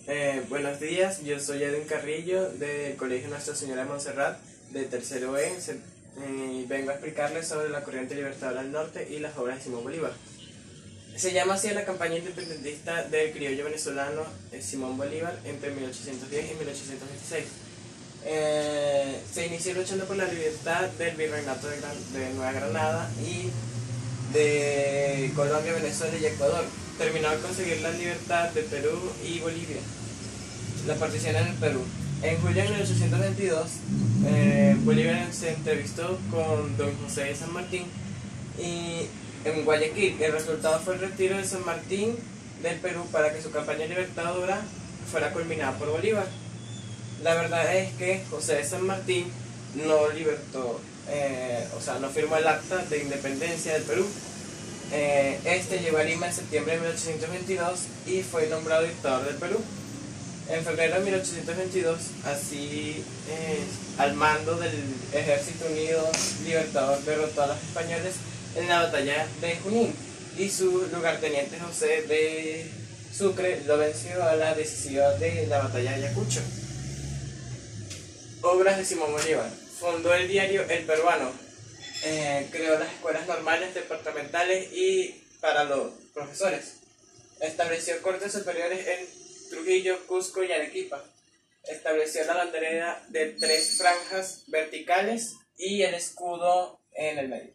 Buenos días, yo soy Edwin Carrillo del Colegio Nuestra Señora de Montserrat de tercero E y vengo a explicarles sobre la corriente libertadora del norte y las obras de Simón Bolívar. Se llama así la campaña independentista del criollo venezolano Simón Bolívar entre 1810 y 1826. Se inició luchando por la libertad del virreinato de Nueva Granada y de Colombia, Venezuela y Ecuador. Terminó al conseguir la libertad de Perú y Bolivia. La partición en el Perú. En julio de 1822, Bolívar se entrevistó con don José de San Martín y en Guayaquil. El resultado fue el retiro de San Martín del Perú para que su campaña libertadora fuera culminada por Bolívar. La verdad es que José de San Martín no libertó, no firmó el acta de independencia del Perú. Este llegó a Lima en septiembre de 1822 y fue nombrado dictador del Perú. En febrero de 1822, así al mando del Ejército Unido Libertador, derrotó a los españoles en la batalla de Junín y su lugarteniente José de Sucre lo venció a la decisiva de la batalla de Ayacucho. Obras de Simón Bolívar. Fundó el diario El Peruano. Creó las escuelas normales departamentales y para los profesores. Estableció cortes superiores en Trujillo, Cusco y Arequipa. Estableció la bandera de 3 franjas verticales y el escudo en el medio.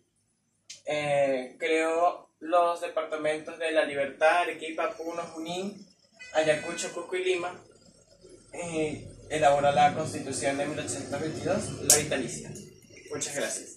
Creó los departamentos de La Libertad, Arequipa, Puno, Junín, Ayacucho, Cusco y Lima. Elaboró la Constitución de 1822, la vitalicia. Muchas gracias.